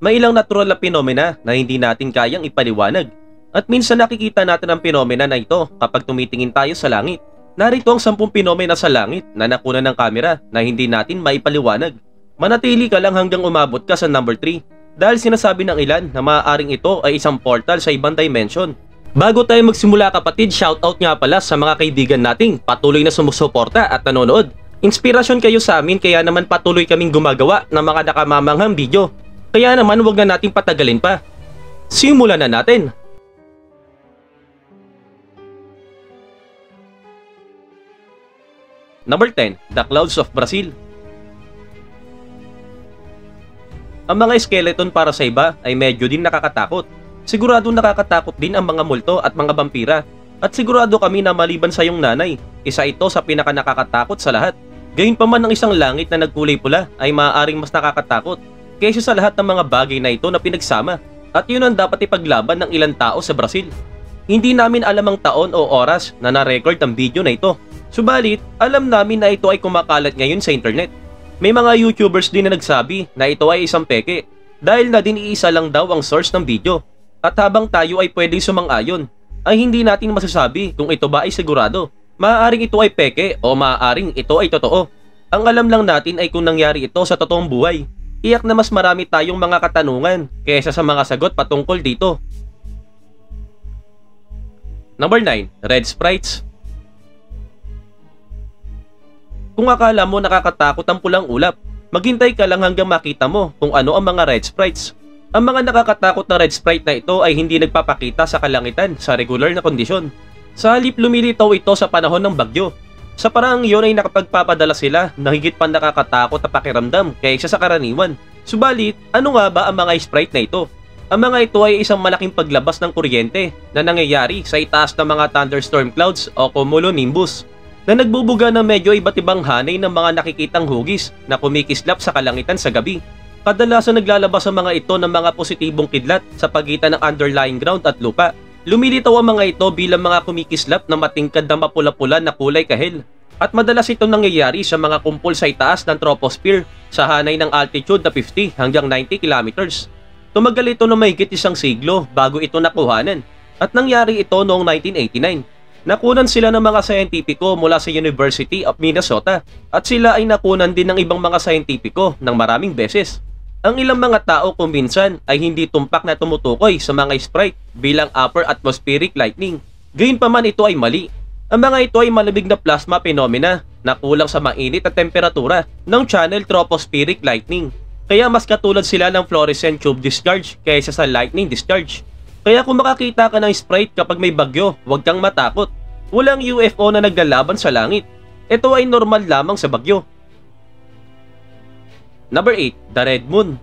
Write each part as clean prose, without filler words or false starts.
May ilang natural na phenomena na hindi natin kayang ipaliwanag. At minsan nakikita natin ang phenomena na ito kapag tumitingin tayo sa langit. Narito ang 10 phenomena sa langit na nakuna ng kamera na hindi natin maipaliwanag. Manatili ka lang hanggang umabot ka sa number 3 dahil sinasabi ng ilan na maaaring ito ay isang portal sa ibang dimension. Bago tayo magsimula kapatid, shoutout nga pala sa mga kaibigan nating patuloy na sumusuporta at nanonood. Inspirasyon kayo sa amin kaya naman patuloy kaming gumagawa ng mga nakamamanghang video. Kaya naman huwag na nating patagalin pa. Simulan na natin! Number 10. The Clouds of Brazil. Ang mga skeleton para sa iba ay medyo din nakakatakot. Sigurado nakakatakot din ang mga multo at mga vampira. At sigurado kami na maliban sa iyong nanay, isa ito sa pinaka nakakatakot sa lahat. Gayunpaman ng isang langit na nagkulay pula ay maaaring mas nakakatakot kaysa sa lahat ng mga bagay na ito na pinagsama. At yun ang dapat ipaglaban ng ilang tao sa Brazil. Hindi namin alam ang taon o oras na na-record ang video na ito. Subalit, alam namin na ito ay kumakalat ngayon sa internet. May mga YouTubers din na nagsabi na ito ay isang peke dahil na din iisa lang daw ang source ng video. At habang tayo ay pwedeng sumang-ayon, ay hindi natin masasabi kung ito ba ay sigurado. Maaaring ito ay peke o maaaring ito ay totoo. Ang alam lang natin ay kung nangyari ito sa totoong buhay. Iyak na mas marami tayong mga katanungan kaysa sa mga sagot patungkol dito. Number 9. Red Sprites. Kung akala mo nakakatakot ang pulang ulap, maghintay ka lang hanggang makita mo kung ano ang mga red sprites. Ang mga nakakatakot na red sprite na ito ay hindi nagpapakita sa kalangitan sa regular na kondisyon. Sa halip lumilitaw ito sa panahon ng bagyo. Sa paraang iyon ay nakapagpapadala sila na higit pa nakakatakot na pakiramdam kaysa sa karaniwan. Subalit, ano nga ba ang mga sprite na ito? Ang mga ito ay isang malaking paglabas ng kuryente na nangyayari sa itaas ng mga thunderstorm clouds o cumulonimbus na nagbubuga ng medyo iba't ibang hanay ng mga nakikitang hugis na kumikislap sa kalangitan sa gabi. Kadalasan naglalabas ang mga ito ng mga positibong kidlat sa pagitan ng underlying ground at lupa. Lumilitaw ang mga ito bilang mga kumikislap na matingkad na mapula-pula na kulay kahel. At madalas ito nangyayari sa mga kumpol sa itaas ng troposphere sa hanay ng altitude na 50 hanggang 90 kilometers. Tumagal ito ng mahigit isang siglo bago ito nakuhanan at nangyari ito noong 1989. Nakunan sila ng mga scientifico mula sa University of Minnesota at sila ay nakunan din ng ibang mga scientifico ng maraming beses. Ang ilang mga tao kung minsan ay hindi tumpak na tumutukoy sa mga sprite bilang upper atmospheric lightning. Gayunpaman ito ay mali. Ang mga ito ay malamig na plasma phenomena na kulang sa mainit na temperatura ng channel tropospheric lightning. Kaya mas katulad sila ng fluorescent tube discharge kaysa sa lightning discharge. Kaya kung makakita ka ng sprite kapag may bagyo, huwag kang matakot. Walang UFO na naglalaban sa langit. Ito ay normal lamang sa bagyo. Number 8. The Red Moon.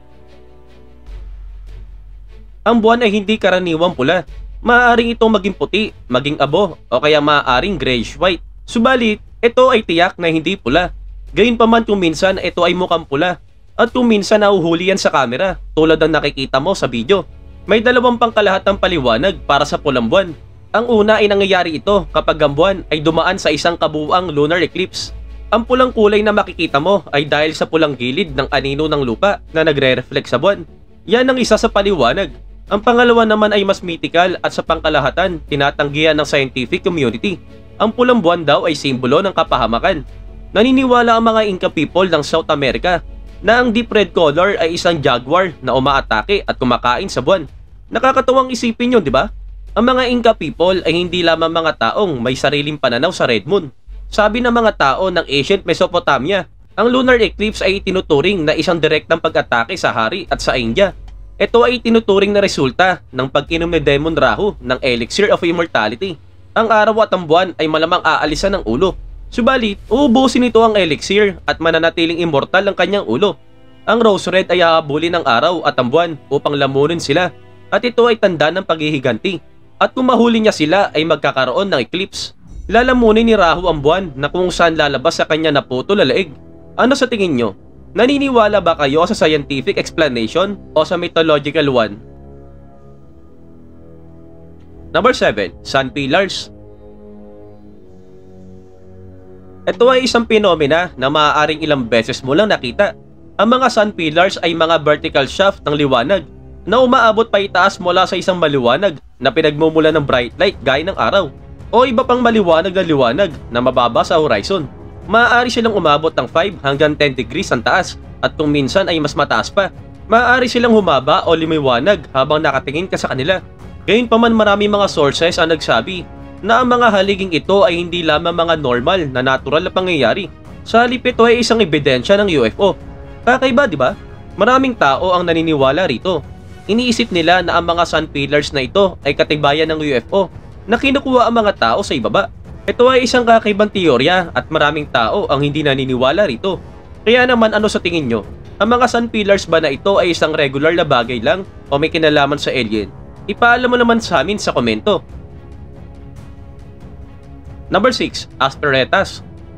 Ang buwan ay hindi karaniwang pula. Maaaring itong maging puti, maging abo, o kaya maaaring grayish-white. Subalit, ito ay tiyak na hindi pula. Gayunpaman kung minsan ito ay mukhang pula. At kung minsan nahuhuli yan sa camera, tulad ng nakikita mo sa video. May dalawang pangkalahatang paliwanag para sa pulang buwan. Ang una ay nangyayari ito kapag ang buwan ay dumaan sa isang kabuuang lunar eclipse. Ang pulang kulay na makikita mo ay dahil sa pulang gilid ng anino ng lupa na nagre-reflect sa buwan. Yan ang isa sa paliwanag. Ang pangalawa naman ay mas mythical at sa pangkalahatan tinatanggihan ng scientific community. Ang pulang buwan daw ay simbolo ng kapahamakan. Naniniwala ang mga Inca people ng South America na ang deep red color ay isang jaguar na umaatake at kumakain sa buwan. Nakakatuwang isipin yun, di ba? Ang mga Inca people ay hindi lamang mga taong may sariling pananaw sa Red Moon. Sabi ng mga tao ng ancient Mesopotamia, ang lunar eclipse ay itinuturing na isang direktang pag-atake sa hari at sa India. Ito ay itinuturing na resulta ng pag-inom ni Demon Rahu ng Elixir of Immortality. Ang araw at ang buwan ay malamang aalisan ng ulo. Subalit, uubusin nito ang elixir at mananatiling immortal ang kanyang ulo. Ang Rose Red ay hahabulin ng araw at ang buwan upang lamunin sila at ito ay tanda ng paghihiganti. At kung mahuli niya sila ay magkakaroon ng eclipse. Lalamunin ni Rahu ang buwan na kung saan lalabas sa kanya naputol na leeg. Ano sa tingin nyo? Naniniwala ba kayo sa scientific explanation o sa mythological one? Number 7. Sun Pillars. Ito ay isang phenomena na maaaring ilang beses mo lang nakita. Ang mga sun pillars ay mga vertical shaft ng liwanag na umaabot pa itaas mula sa isang maliwanag na pinagmumula ng bright light gaya ng araw o iba pang maliwanag na liwanag na mababa sa horizon. Maaari silang umabot ng 5 hanggang 10 degrees ang taas at kung minsan ay mas mataas pa. Maaari silang humaba o lumiwanag habang nakatingin ka sa kanila. Gayunpaman marami mga sources ang nagsabi na ang mga haliging ito ay hindi lamang mga normal na natural na pangyayari. Sa halip ito ay isang ebidensya ng UFO. Kakaiba, di ba? Maraming tao ang naniniwala rito. Iniisip nila na ang mga sun pillars na ito ay katibayan ng UFO na kinukuha ang mga tao sa ibaba. Ito ay isang kakaibang teorya at maraming tao ang hindi naniniwala rito. Kaya naman ano sa tingin nyo? Ang mga sun pillars ba na ito ay isang regular na bagay lang o may kinalaman sa alien? Ipaalam mo naman sa amin sa komento. Number 6. Asteretas.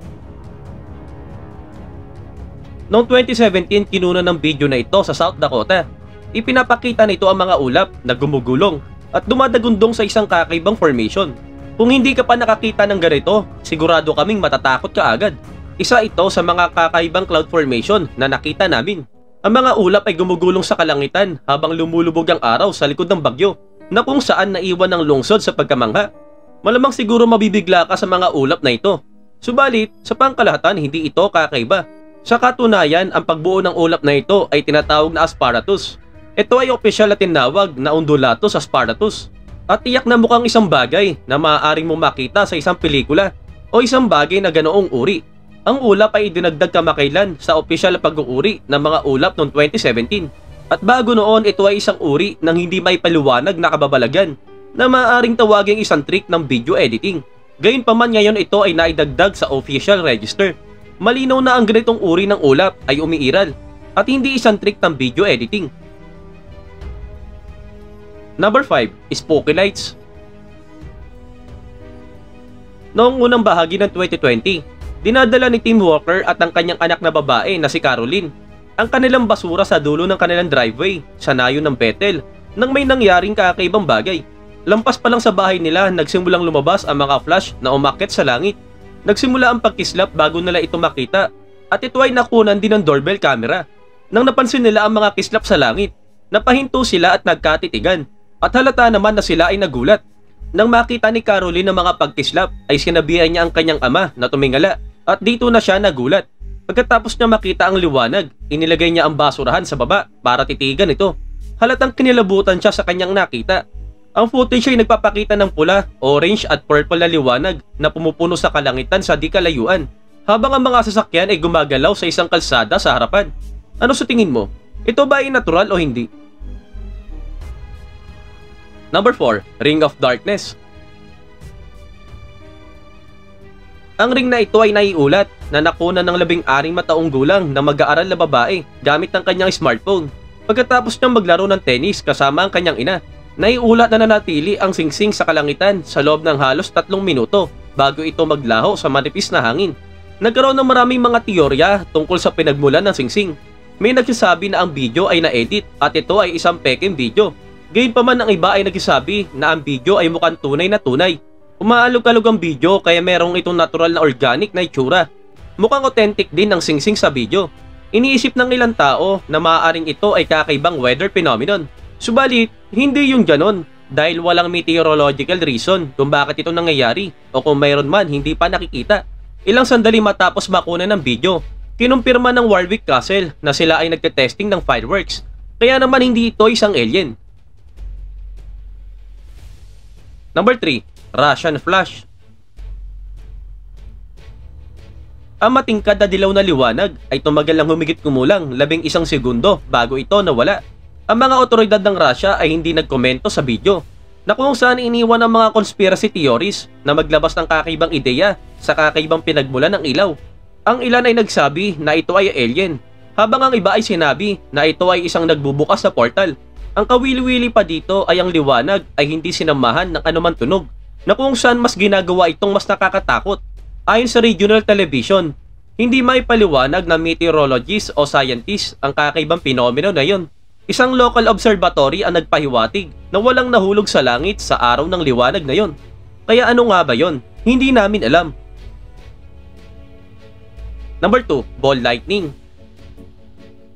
Noong 2017, kinuna ng video na ito sa South Dakota. Ipinapakita nito ang mga ulap na gumugulong at dumadagundong sa isang kakaibang formation. Kung hindi ka pa nakakita ng ganito, sigurado kaming matatakot ka agad. Isa ito sa mga kakaibang cloud formation na nakita namin. Ang mga ulap ay gumugulong sa kalangitan habang lumulubog ang araw sa likod ng bagyo na kung saan naiwan ng lungsod sa pagkamangha. Malamang siguro mabibigla ka sa mga ulap na ito. Subalit, sa pangkalahatan hindi ito kakaiba. Sa katunayan, ang pagbuo ng ulap na ito ay tinatawag na asparatus. Ito ay opisyal na tinawag na undulatus asparatus. At tiyak na mukhang isang bagay na maaaring mong makita sa isang pelikula o isang bagay na ganoong uri. Ang ulap ay idinagdag kamakailan sa opisyal na pag-uuri ng mga ulap noong 2017. At bago noon, ito ay isang uri ng hindi may paliwanag na kababalagan na maaaring tawaging isang trick ng video editing. Gayunpaman ngayon ito ay naidagdag sa official register. Malinaw na ang ganitong uri ng ulap ay umiiral at hindi isang trick ng video editing. Number 5. Spooky lights. Noong unang bahagi ng 2020, dinadala ni Tim Walker at ang kanyang anak na babae na si Caroline ang kanilang basura sa dulo ng kanilang driveway sa nayon ng Bethel nang may nangyaring kakaibang bagay. Lampas pa lang sa bahay nila, nagsimulang lumabas ang mga flash na umakyat sa langit. Nagsimula ang pagkislap bago nila ito makita at ito ay nakunan din ng doorbell camera. Nang napansin nila ang mga kislap sa langit, napahinto sila at nagkatitigan. At halata naman na sila ay nagulat. Nang makita ni Caroline ang mga pagkislap ay sinabihan niya ang kanyang ama na tumingala at dito na siya nagulat. Pagkatapos niya makita ang liwanag, inilagay niya ang basurahan sa baba para titigan ito. Halatang kinilabutan siya sa kanyang nakita. Ang footage ay nagpapakita ng pula, orange at purple na liwanag na pumupuno sa kalangitan sa di kalayuan habang ang mga sasakyan ay gumagalaw sa isang kalsada sa harapan. Ano sa tingin mo? Ito ba ay natural o hindi? Number 4. Ring of Darkness. Ang ring na ito ay naiulat na nakunan ng 16 mataong gulang na mag-aaral na babae gamit ang kanyang smartphone. Pagkatapos niyang maglaro ng tennis kasama ang kanyang ina, naiulat na nanatili ang singsing sa kalangitan sa loob ng halos 3 minuto bago ito maglaho sa manipis na hangin. Nagkaroon ng maraming mga teorya tungkol sa pinagmulan ng singsing. May nagsasabi na ang video ay na-edit at ito ay isang peking video. Gayunpaman ang iba ay nagsasabi na ang video ay mukhang tunay na tunay. Umaalog-alog ang video kaya merong itong natural na organic na itsura. Mukhang authentic din ang singsing sa video. Iniisip ng ilang tao na maaaring ito ay kakaibang weather phenomenon. Subalit, hindi yung ganon dahil walang meteorological reason kung bakit ito nangyayari o kung mayroon man hindi pa nakikita. Ilang sandali matapos makunan ng video, kinumpirma ng Warwick Castle na sila ay nagte-testing ng fireworks. Kaya naman hindi ito isang alien. Number 3. Russian Flash. Ang matingkad na dilaw na liwanag ay tumagal ng humigit kumulang 11 segundo bago ito nawala. Ang mga otoridad ng Russia ay hindi nagkomento sa video na kung saan iniwan ang mga conspiracy theories na maglabas ng kakaibang ideya sa kakaibang pinagmulan ng ilaw. Ang ilan ay nagsabi na ito ay alien, habang ang iba ay sinabi na ito ay isang nagbubukas na portal. Ang kawili-wili pa dito ay ang liwanag ay hindi sinamahan ng anumang tunog na kung saan mas ginagawa itong mas nakakatakot. Ayon sa regional television, hindi may paliwanag na meteorologist o scientist ang kakaibang pinomeno na yon. Isang local observatory ang nagpahiwatig na walang nahulog sa langit sa araw ng liwanag na yon. Kaya ano nga ba yon? Hindi namin alam. Number 2. Ball lightning.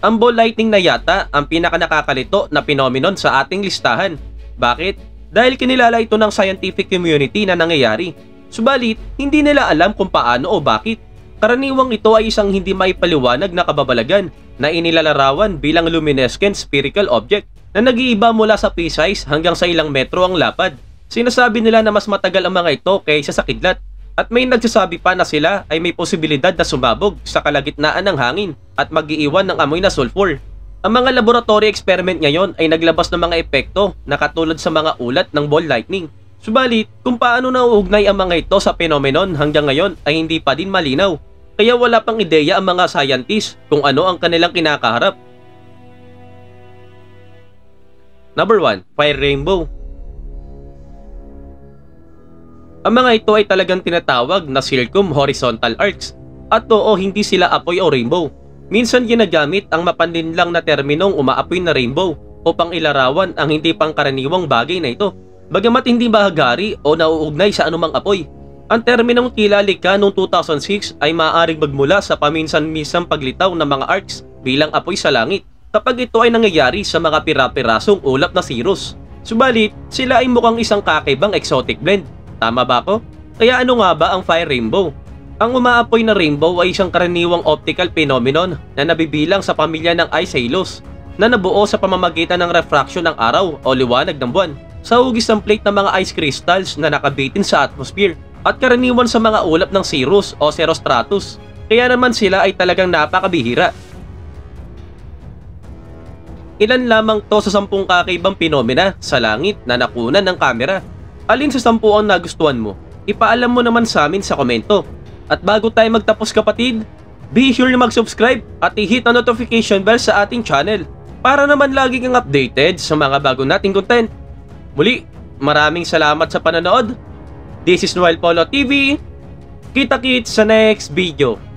Ang ball lightning na yata ang pinaka-nakakalito na phenomenon sa ating listahan. Bakit? Dahil kinilala ito ng scientific community na nangyayari. Subalit, hindi nila alam kung paano o bakit. Karaniwang ito ay isang hindi maipaliwanag na kababalagan na inilalarawan bilang luminescent spherical object na nag-iiba mula sa pea-size hanggang sa ilang metro ang lapad. Sinasabi nila na mas matagal ang mga ito kaysa sa kidlat. At may nagsasabi pa na sila ay may posibilidad na sumabog sa kalagitnaan ng hangin at mag-iiwan ng amoy na sulfur. Ang mga laboratory experiment ngayon ay naglabas ng mga epekto na katulad sa mga ulat ng ball lightning. Subalit, kung paano nauugnay ang mga ito sa phenomenon hanggang ngayon ay hindi pa din malinaw. Kaya wala pang ideya ang mga scientists kung ano ang kanilang kinakaharap. Number 1. Fire Rainbow. Ang mga ito ay talagang tinatawag na circumhorizontal arcs. At oo, hindi sila apoy o rainbow. Minsan ginagamit ang mapanlinlang na terminong umaapoy na rainbow upang ilarawan ang hindi pangkaraniwang bagay na ito. Bagamat hindi bahagari o nauugnay sa anumang apoy, ang terminong tila likha noong 2006 ay maaaring magmula sa paminsan-minsang paglitaw ng mga arcs bilang apoy sa langit kapag ito ay nangyayari sa mga pira-pirasong ulap na cirrus. Subalit, sila ay mukhang isang kakaibang exotic blend. Tama ba ako? Kaya ano nga ba ang fire rainbow? Ang umaapoy na rainbow ay isang karaniwang optical phenomenon na nabibilang sa pamilya ng ice halos na nabuo sa pamamagitan ng refraction ng araw o liwanag ng buwan sa hugis ng plate ng mga ice crystals na nakabitin sa atmosphere at karaniwan sa mga ulap ng cirrus o cirrostratus. Kaya naman sila ay talagang napakabihira. Ilan lamang to sa 10 kakaibang phenomena sa langit na nakunan ng kamera. Alin sa 10 ang nagustuhan mo? Ipaalam mo naman sa amin sa komento. At bago tayo magtapos kapatid, be sure na mag-subscribe at i-hit ang notification bell sa ating channel para naman lagi kang updated sa mga bago nating content. Muli, maraming salamat sa panonood. This is Noel Polo TV. Kita-kits sa next video.